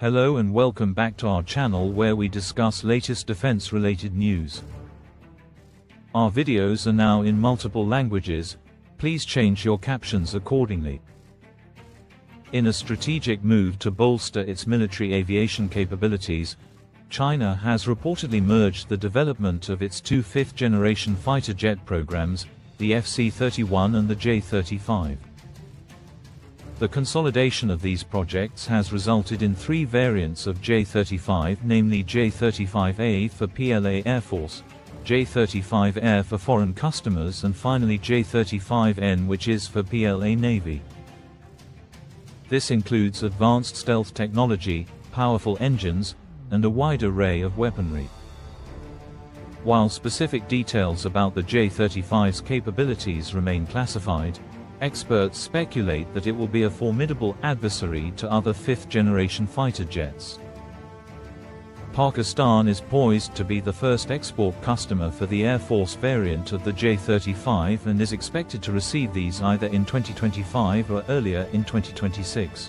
Hello and welcome back to our channel where we discuss latest defense-related news. Our videos are now in multiple languages, please change your captions accordingly. In a strategic move to bolster its military aviation capabilities, China has reportedly merged the development of its two fifth-generation fighter jet programs, the FC-31 and the J-35. The consolidation of these projects has resulted in three variants of J-35, namely J-35A for PLA Air Force, J-35 Air for foreign customers and finally J-35N, which is for PLA Navy. This includes advanced stealth technology, powerful engines, and a wide array of weaponry. While specific details about the J-35's capabilities remain classified, experts speculate that it will be a formidable adversary to other fifth-generation fighter jets. Pakistan is poised to be the first export customer for the Air Force variant of the J-35 and is expected to receive these either in 2025 or earlier in 2026.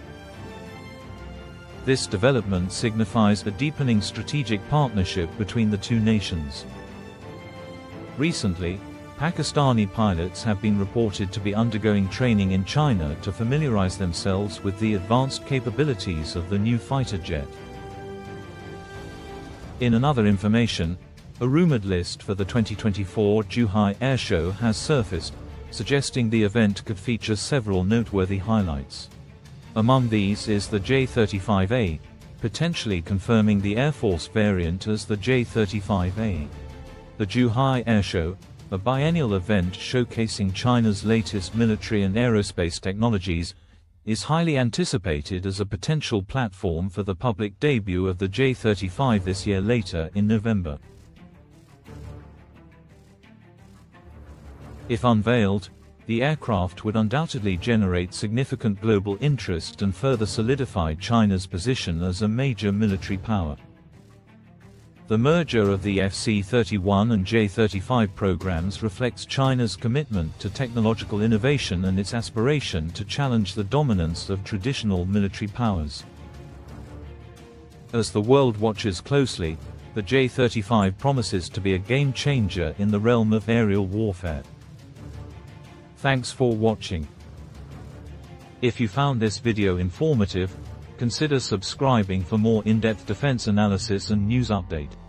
This development signifies a deepening strategic partnership between the two nations. Recently, Pakistani pilots have been reported to be undergoing training in China to familiarize themselves with the advanced capabilities of the new fighter jet. In another information, a rumored list for the 2024 Zuhai Airshow has surfaced, suggesting the event could feature several noteworthy highlights. Among these is the J-35A, potentially confirming the Air Force variant as the J-35A. The Zuhai Airshow, a biennial event showcasing China's latest military and aerospace technologies, is highly anticipated as a potential platform for the public debut of the J-35 this year later in November. If unveiled, the aircraft would undoubtedly generate significant global interest and further solidify China's position as a major military power. The merger of the FC-31 and J-35 programs reflects China's commitment to technological innovation and its aspiration to challenge the dominance of traditional military powers. As the world watches closely, the J-35 promises to be a game-changer in the realm of aerial warfare. Thanks for watching. If you found this video informative, consider subscribing for more in-depth defense analysis and news update.